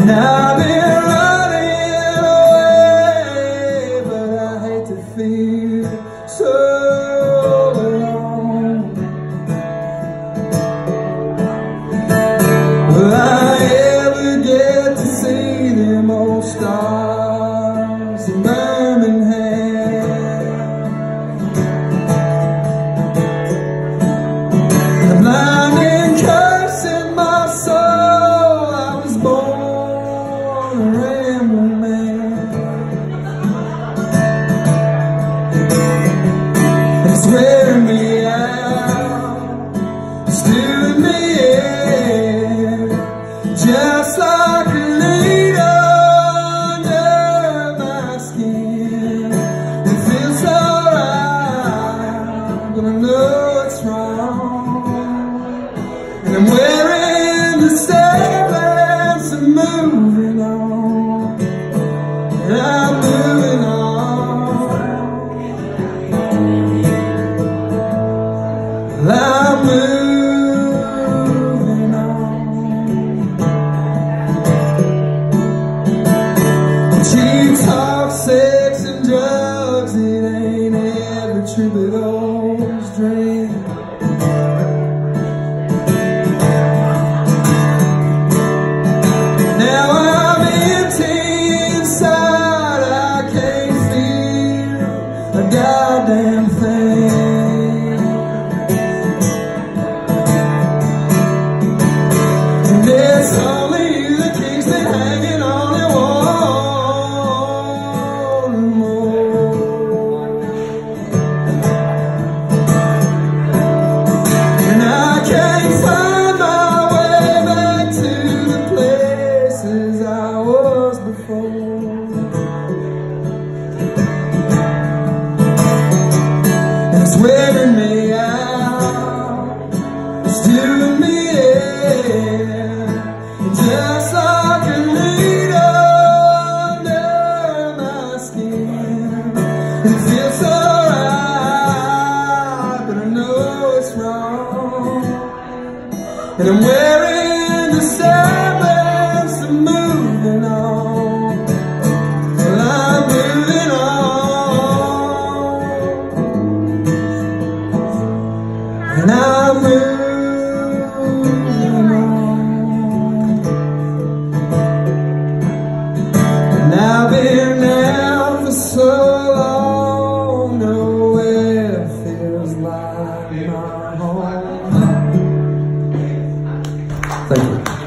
And I've been running away, but I hate to feel so alone. Will I ever get to see them old stars in Birmingham? The blinding curse in my soul, I was born a rambling man. It's wearing me out, it's doing me in, just like a needle under my skin. It feels so right, but I know it's wrong. And I'm wearing the semblance of moving on. And I'm moving on. I'm moving on. Cheap talk, sex and drugs, it ain't ever true, but those dreams. Now I'm empty inside, I can't feel a goddamn thing. And it's only you that keeps me hanging on and wanting more. And I can't find my way back to the places I was before. And it's wearing me out, it's doing me in, just like a needle under my skin. It feels so right, but I know it's wrong. And I'm wearing the semblance of moving on. Well, I'm moving on. And I'm moving on. And I've been down for so long, nowhere feels like my home. Thank you.